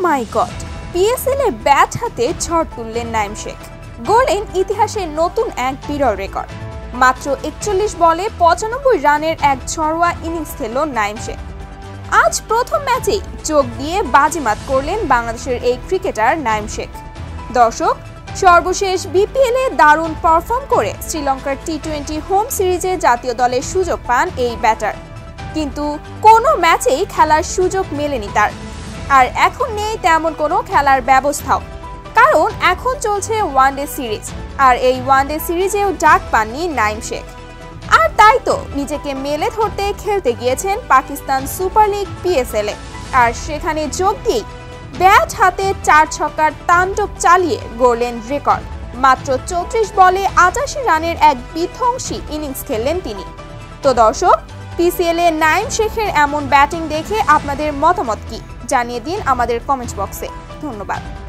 মাই God, PSL এ bat হাতে ঝড় তুললেন নাইম শেখ, গড়লেন ইতিহাসের নতুন এক বিরল রেকর্ড। মাত্র ৪১ বলে ৯৫ রানের এক ঝড়োয়া ইনিংস খেলল নাইম শেখ। আজ প্রথম ম্যাচেই যোগ দিয়ে বাজিমাত করলেন বাংলাদেশের এই ক্রিকেটার নাইম শেখ। দর্শক, সর্বশেষ বিপিএল এ দারুণ পারফর্ম করে শ্রীলঙ্কার টি-20 হোম সিরিজে জাতীয় দলের সুযোগ পান এই ব্যাটার, কিন্তু কোনো ম্যাচেই খেলার সুযোগ মেলেনি তার। আর এখন নেই তেমন কোনো খেলার ব্যবস্থাও, কারণ এখন চলছে ওয়ানডে সিরিজ, আর এই ওয়ানডে সিরিজেও ডাক পাননি নাইম শেখ। আর তাই তো নিজেকে মেলে ধরতে খেলতে গিয়েছেন পাকিস্তান সুপার লিগ পিএসএল এ, আর সেখানে যোগ দিয়েই ব্যাট হাতে ৪ ছক্কার তাণ্ডব চালিয়ে গড়লেন রেকর্ড। মাত্র ৩৪ বলে ৮৮ রানের এক বিধ্বংসী ইনিংস খেললেন তিনি। তো দর্শক, পিসিএল এ নাইম শেখের এমন ব্যাটিং দেখে আপনাদের মতামত কি জানিয়ে দিন আমাদের কমেন্ট বক্সে। ধন্যবাদ।